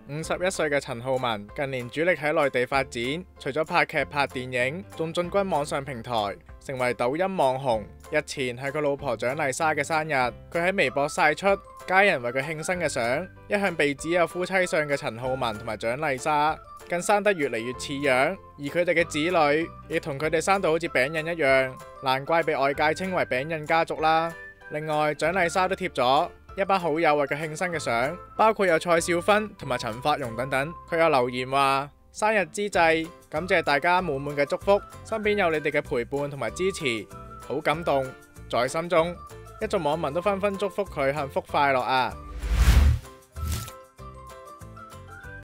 51歲嘅陳浩民近年主力喺內地發展，除咗拍劇拍電影，仲進軍網上平台，成為抖音網紅。日前係佢老婆蔣麗莎嘅生日，佢喺微博曬出家人為佢慶生嘅相。一向被指有夫妻相嘅陳浩民同埋蔣麗莎，更生得越嚟越似樣，而佢哋嘅子女亦同佢哋生到好似餅印一樣，難怪被外界稱為餅印家族啦。另外，蔣麗莎都貼咗一班好友為佢慶生嘅相，包括有蔡少芬同埋陳法蓉等等。佢有留言話：生日之際，感謝大家滿滿嘅祝福，身邊有你哋嘅陪伴同埋支持，好感動，在心中。一眾網民都紛紛祝福佢幸福快樂啊！